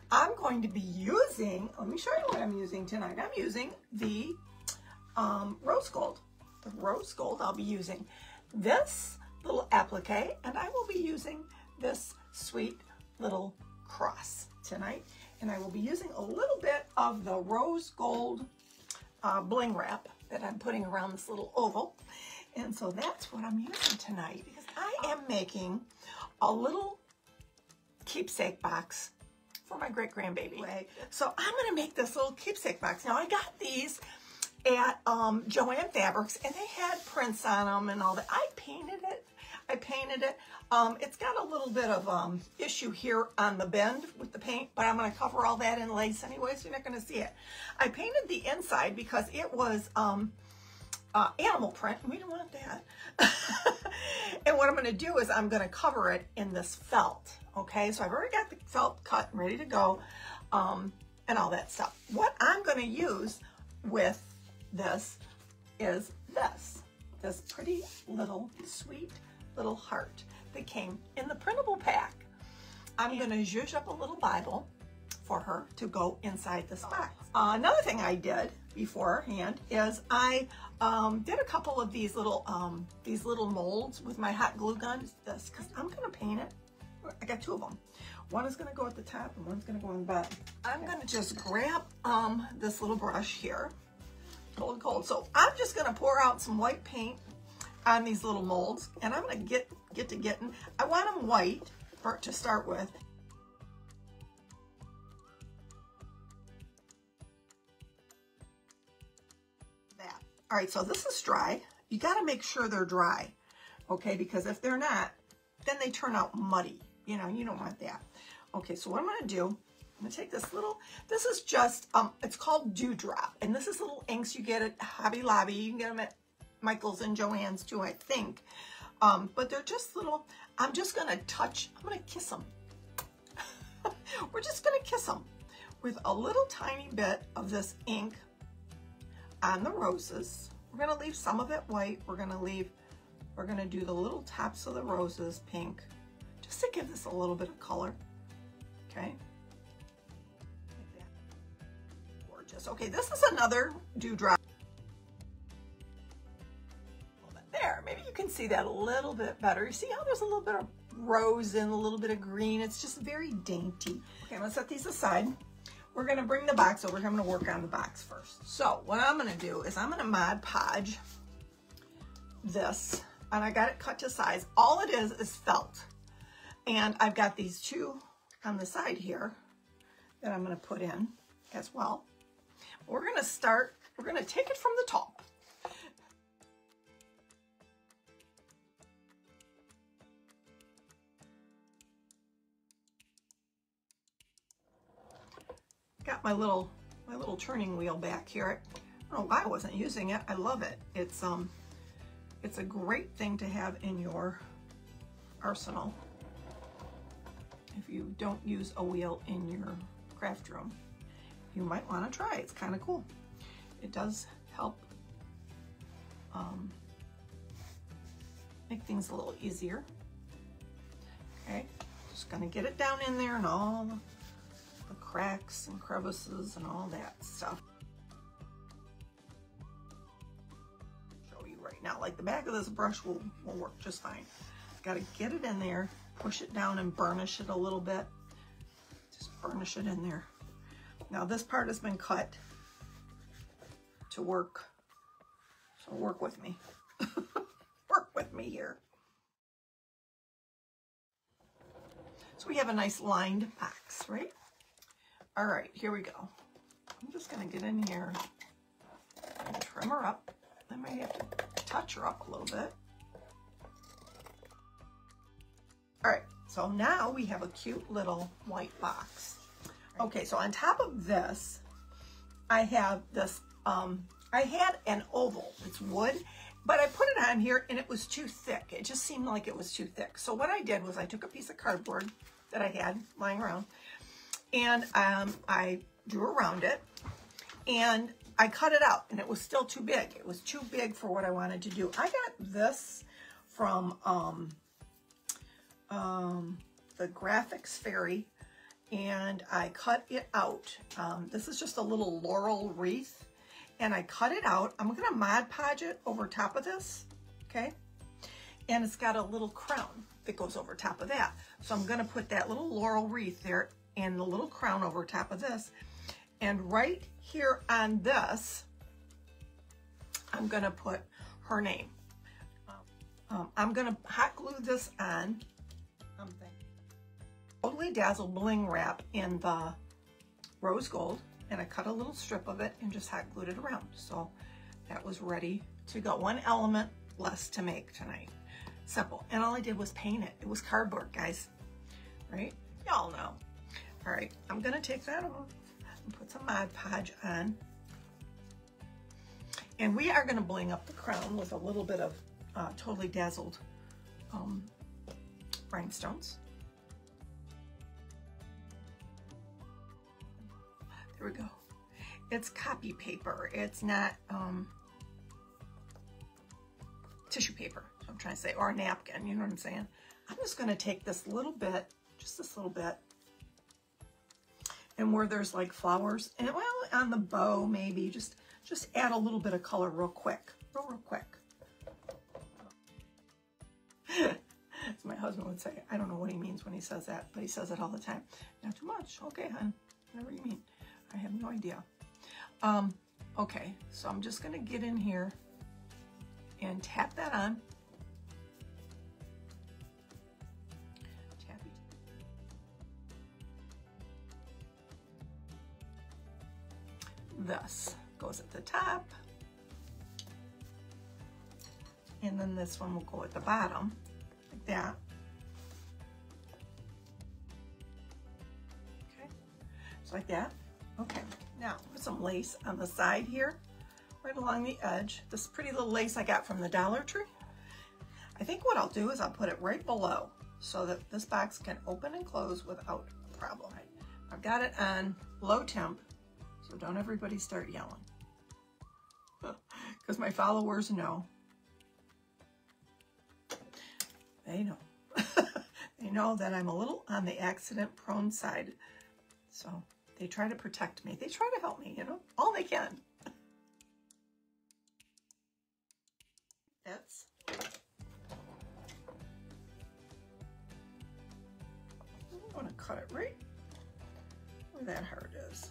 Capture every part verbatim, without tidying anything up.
I'm going to be using, let me show you what I'm using tonight. I'm using the um, rose gold. The rose gold, I'll be using this little applique, and I will be using this sweet little cross tonight. And I will be using a little bit of the rose gold uh, bling wrap that I'm putting around this little oval. And so that's what I'm using tonight, because I am making a little keepsake box for my great grandbaby. So I'm gonna make this little keepsake box. Now I got these at um, Joann Fabrics, and they had prints on them and all that. I painted it. I painted it. Um, it's got a little bit of um, issue here on the bend with the paint, but I'm going to cover all that in lace anyway, so you're not going to see it. I painted the inside because it was um, uh, animal print, and we don't want that. And what I'm going to do is I'm going to cover it in this felt. Okay, so I've already got the felt cut and ready to go, um, and all that stuff. What I'm going to use with this is this, this pretty little sweet little heart that came in the printable pack. I'm going to zhuzh up a little Bible for her to go inside this box. Uh, another thing I did beforehand is I um, did a couple of these little um, these little molds with my hot glue gun. This, because I'm going to paint it. I got two of them. One is going to go at the top and one's going to go on the bottom. I'm going to just grab um, this little brush here. A little cold. So I'm just going to pour out some white paint on these little molds, and I'm going to get get to getting. I want them white for to start with. That. All right, so this is dry. You got to make sure they're dry, okay? Because if they're not, then they turn out muddy. You know, you don't want that. Okay, so what I'm going to do, I'm going to take this little, this is just, um, it's called Dewdrop, and this is little inks you get at Hobby Lobby. You can get them at Michael's and Joann's too, I think. Um, but they're just little, I'm just going to touch, I'm going to kiss them. We're just going to kiss them with a little tiny bit of this ink on the roses. We're going to leave some of it white. We're going to leave, we're going to do the little tops of the roses pink, just to give this a little bit of color. Okay. Like that. Gorgeous. Okay, this is another dewdrop. There, maybe you can see that a little bit better. You see how there's a little bit of rose and a little bit of green. It's just very dainty. Okay, I'm gonna set these aside. We're gonna bring the box over here. I'm gonna work on the box first. So what I'm gonna do is I'm gonna Mod Podge this, and I got it cut to size. All it is is felt. And I've got these two on the side here that I'm gonna put in as well. We're gonna start, we're gonna take it from the top. Got my little my little turning wheel back here. I don't know why I wasn't using it. I love it. It's um it's a great thing to have in your arsenal if you don't use a wheel in your craft room. You might want to try it. It's kind of cool. It does help um, make things a little easier. Okay, just gonna get it down in there and all the the cracks and crevices and all that stuff. Show you right now, like the back of this brush will, will work just fine. Got to get it in there, push it down and burnish it a little bit. Just burnish it in there. Now this part has been cut to work, so work with me. Work with me here. So we have a nice lined box, right? All right, here we go. I'm just gonna get in here and trim her up. I might have to touch her up a little bit. All right, so now we have a cute little white box. Okay, so on top of this, I have this, um, I had an oval, it's wood, but I put it on here and it was too thick. It just seemed like it was too thick. So what I did was I took a piece of cardboard that I had lying around, and um, I drew around it, and I cut it out, and it was still too big. It was too big for what I wanted to do. I got this from um, um, the Graphics Fairy, and I cut it out. Um, this is just a little laurel wreath, and I cut it out. I'm gonna Mod Podge it over top of this, okay? And it's got a little crown that goes over top of that. So I'm gonna put that little laurel wreath there and the little crown over top of this. And right here on this, I'm gonna put her name. Um, I'm gonna hot glue this on. I'm thinking Totally Dazzled Bling Wrap in the rose gold, and I cut a little strip of it and just hot glued it around. So that was ready to go. One element less to make tonight. Simple. And all I did was paint it. It was cardboard, guys. Right? Y'all know. All right, I'm gonna take that off and put some Mod Podge on. And we are gonna bling up the crown with a little bit of uh, Totally Dazzled um, rhinestones. There we go. It's copy paper. It's not um, tissue paper, so I'm trying to say, or a napkin, you know what I'm saying? I'm just gonna take this little bit, just this little bit, and where there's like flowers, and well, on the bow maybe, just, just add a little bit of color real quick, real, real quick. As my husband would say, I don't know what he means when he says that, but he says it all the time. Not too much. Okay, hon, whatever you mean. I have no idea. Um, okay, so I'm just gonna get in here and tap that on. Tappy. This goes at the top. And then this one will go at the bottom, like that. Okay, just like that. Okay, now put some lace on the side here, right along the edge. This pretty little lace I got from the Dollar Tree. I think what I'll do is I'll put it right below so that this box can open and close without a problem. I've got it on low temp, so don't everybody start yelling. Because my followers know. They know. They know that I'm a little on the accident prone side. So they try to protect me. They try to help me, you know, all they can. That's. I want to cut it right where that heart is.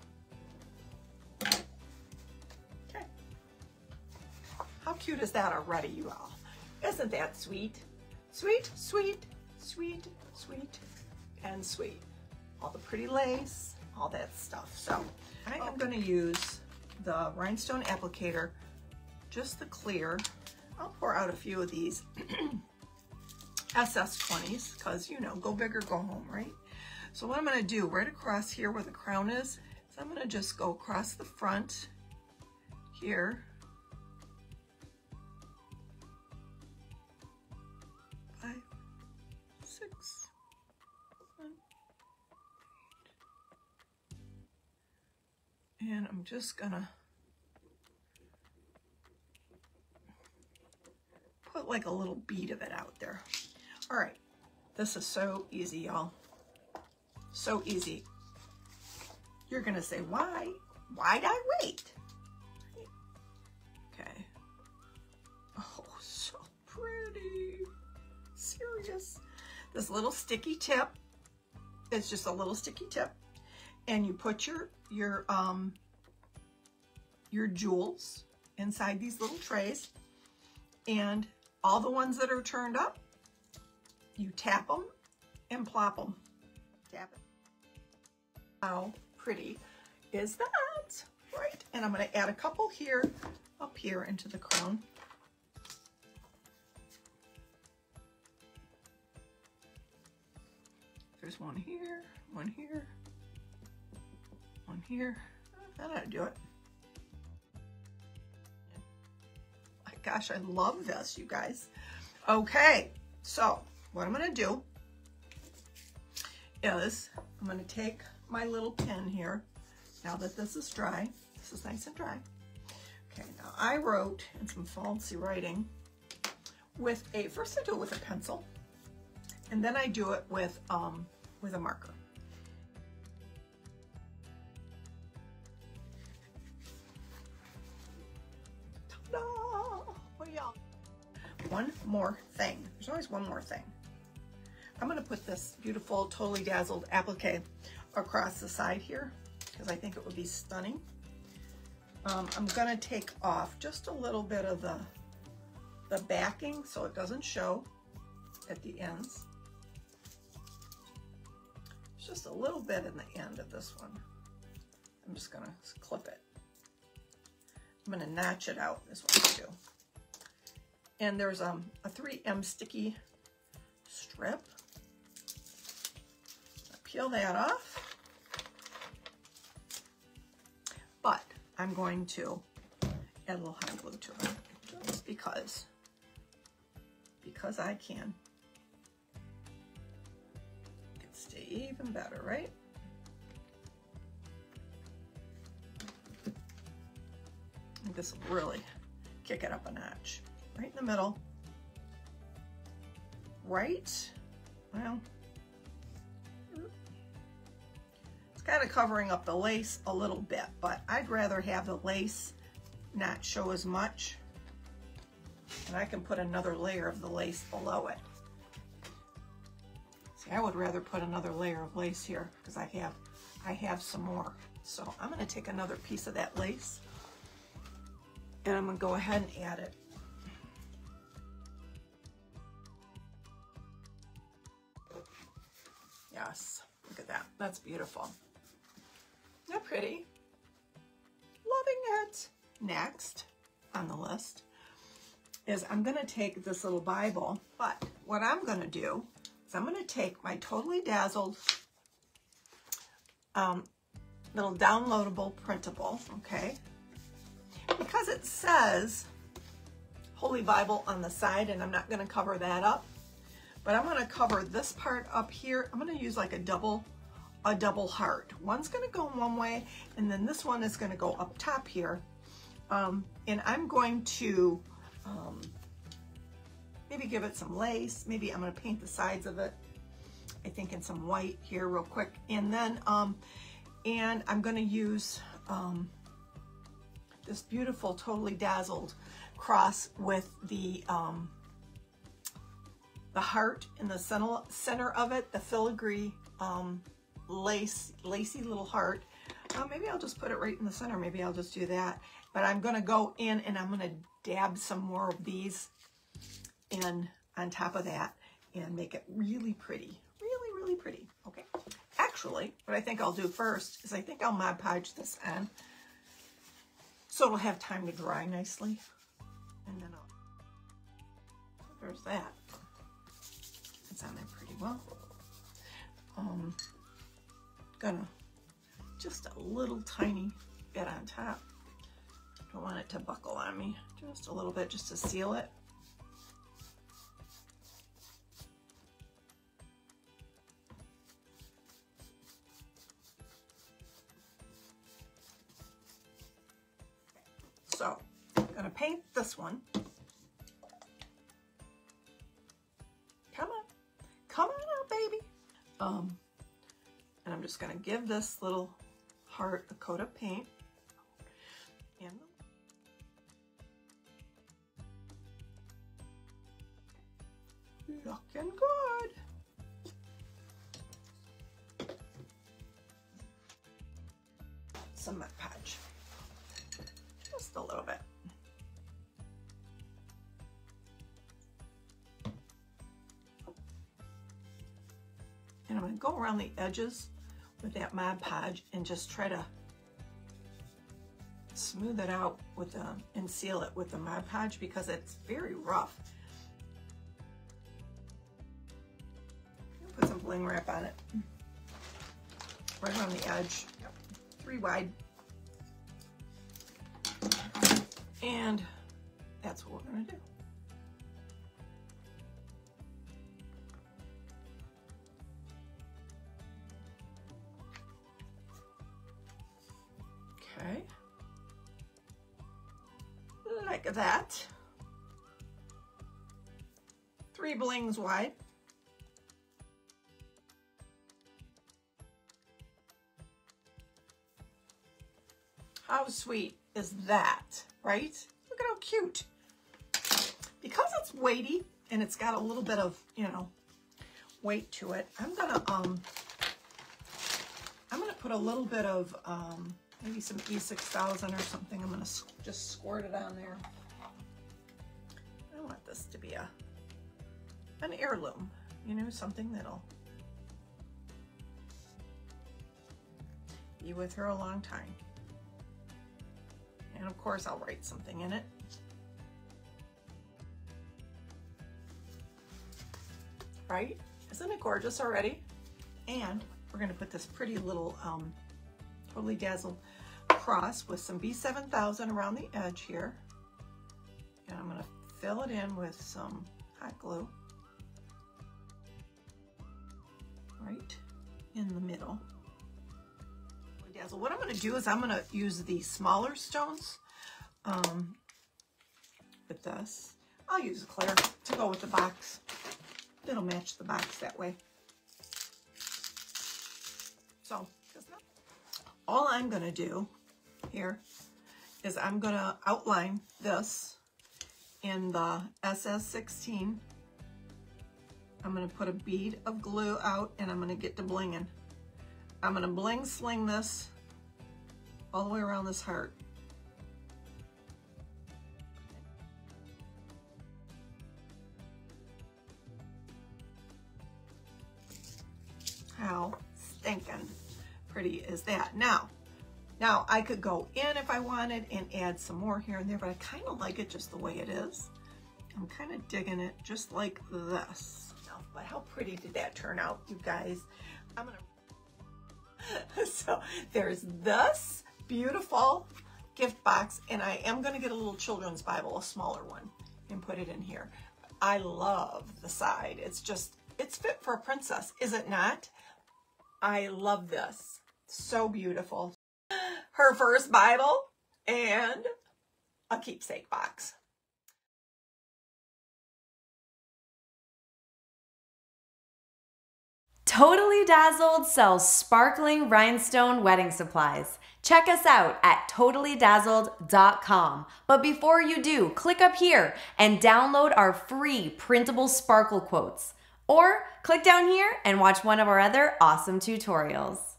Okay. How cute is that already, you all? Isn't that sweet? Sweet, sweet, sweet, sweet, and sweet. All the pretty lace, all that stuff. So I am going to use the Rhinestone Applicator, just the clear. I'll pour out a few of these S S twenties because, you know, go big or go home, right? So what I'm going to do right across here where the crown is, is I'm going to just go across the front here. Five, six, seven, eight. And I'm just going to put like a little bead of it out there. All right, this is so easy, y'all. So easy. You're gonna say, why? Why'd I wait? Okay. Oh, so pretty. Serious. This little sticky tip, it's just a little sticky tip. And you put your, your, um, your jewels inside these little trays. And all the ones that are turned up, you tap them and plop them. Tap it. How pretty is that? Right, and I'm going to add a couple here, up here into the crown. There's one here, one here, one here. That ought to do it. My gosh, I love this, you guys. Okay, so what I'm going to do is I'm going to take my little pin here, now that this is dry. This is nice and dry. Okay, now I wrote in some fancy writing with a, first I do it with a pencil, and then I do it with, um, with a marker. one more thing. There's always one more thing. I'm going to put this beautiful Totally Dazzled applique across the side here because I think it would be stunning. Um, I'm going to take off just a little bit of the, the backing so it doesn't show at the ends. It's just a little bit in the end of this one. I'm just going to clip it. I'm going to notch it out is what I do. And there's um, a three M sticky strip. Peel that off. But I'm going to add a little hot glue to it just because, because I can. It can stay even better, right? I think this will really kick it up a notch. Right in the middle. Right, well, it's kind of covering up the lace a little bit, but I'd rather have the lace not show as much. And I can put another layer of the lace below it. See, I would rather put another layer of lace here because I have, I have some more. So I'm going to take another piece of that lace and I'm going to go ahead and add it. Yes, look at that. That's beautiful. Isn't that pretty? Loving it. Next on the list is I'm going to take this little Bible, but what I'm going to do is I'm going to take my Totally Dazzled um, little downloadable printable, okay? Because it says Holy Bible on the side, and I'm not going to cover that up. But I'm going to cover this part up here. I'm going to use like a double, a double heart. One's going to go one way, and then this one is going to go up top here. Um, and I'm going to um, maybe give it some lace. Maybe I'm going to paint the sides of it, I think, in some white here real quick. And then, um, and I'm going to use um, this beautiful Totally Dazzled cross with the um, the heart in the center, center of it, the filigree um, lace, lacy little heart. Uh, maybe I'll just put it right in the center. Maybe I'll just do that. But I'm going to go in and I'm going to dab some more of these in on top of that and make it really pretty. Really, really pretty. Okay. Actually, what I think I'll do first is I think I'll Mod Podge this end so it'll have time to dry nicely. And then I'll... There's that. It's on there pretty well. Um, gonna just a little tiny bit on top. Don't want it to buckle on me. Just a little bit just to seal it. So I'm gonna paint this one. Come on. Come on out, baby. Um, and I'm just going to give this little heart a coat of paint. And looking good. Some Mod Podge. Just a little bit. And I'm going to go around the edges with that Mod Podge and just try to smooth it out with the, and seal it with the Mod Podge because it's very rough. Put some bling wrap on it. Right around the edge. Yep. Three wide. And that's what we're going to do. Okay, like that. Three blings wide. How sweet is that, right? Look at how cute. because it's weighty and it's got a little bit of, you know, weight to it, I'm gonna um I'm gonna put a little bit of um maybe some E six thousand or something. I'm gonna just squirt it on there. I want this to be a an heirloom, you know, something that'll be with her a long time. And of course I'll write something in it. Right? Isn't it gorgeous already? And we're going to put this pretty little um, Totally Dazzled cross with some B seven thousand around the edge here. And I'm going to fill it in with some hot glue right in the middle. Dazzle. What I'm going to do is I'm going to use the smaller stones um, with this. I'll use a clear to go with the box. It'll match the box that way. So all I'm going to do here is I'm going to outline this in the S S sixteen. I'm going to put a bead of glue out and I'm going to get to blinging. I'm going to bling sling this all the way around this heart. How stinking pretty is that? Now, now I could go in if I wanted and add some more here and there, but I kind of like it just the way it is. I'm kind of digging it just like this. But how pretty did that turn out, you guys? I'm gonna so there's this beautiful gift box, and I am going to get a little children's Bible, a smaller one, and put it in here. I love the side. It's just, it's fit for a princess, is it not? I love this. So beautiful. Her first Bible and a keepsake box. Totally Dazzled sells sparkling rhinestone wedding supplies. Check us out at totally dazzled dot com. But before you do, click up here and download our free printable sparkle quotes. Or click down here and watch one of our other awesome tutorials.